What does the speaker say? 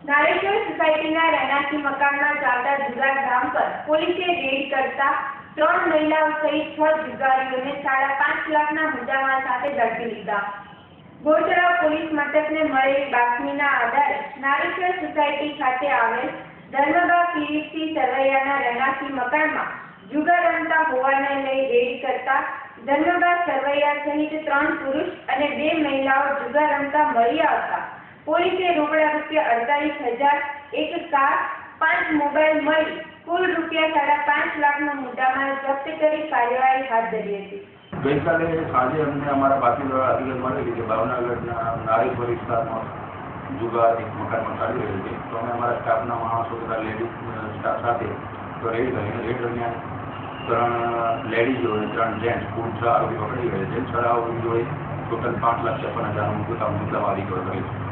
નારેશ્વર સોસાયટીના રહેણાંકી મકાનમાં ચાલતા જુગાર ધામ પર પોલીસે રેડ કરતા 3 મહિલાઓ સહિત 6 જુગારીઓને 5.5 લાખના મુદ્દામાલ સાથે ઝડપી લીધા। ગોચરા પોલીસ મથકને મળેલી બાતમીના આધારે નારેશ્વર સોસાયટી ખાતે આવેલ ધર્મબા કિરીટસિંહ સરવૈયાના રહેણાંકી મકાનમાં જુગાર રમતા હોવાને લઈ રેડ કરતા ધર્મબા સરવૈયા સહિત 3 પુરુષ અને 2 મહિલાઓ જુગાર રમતા મળી આવતા પોલીસે રોકડા ₹48,000, એક કાર, 5 મોબાઈલ મળી કુલ ₹5.5 લાખનો મુદ્દામાલ જપ્ત કરી કાર્યવાહી હાથ ધરી હતી। ગઈકાલે સાંજે અમને અમારા બાતમીદાર અધિકારી મળેલી કે ભાવનગરના નારેશ્વર વિસ્તારમાં જુગાર એક મકાનમાં ચાલી રહ્યું છે, તો અમે અમારા સ્ટાફના માણસો તથા લેડીઝ સ્ટાફ સાથે તો રેડ દરમિયાન 3 લેડીઝ અને 3 જેન્ટ્સ કુલ 6 આરોપી પકડી ગયા છે। 6 આરોપી જોડે ટોટલ ₹5,56,000 મુદ્દામાલ રિકવર કર્યો છે।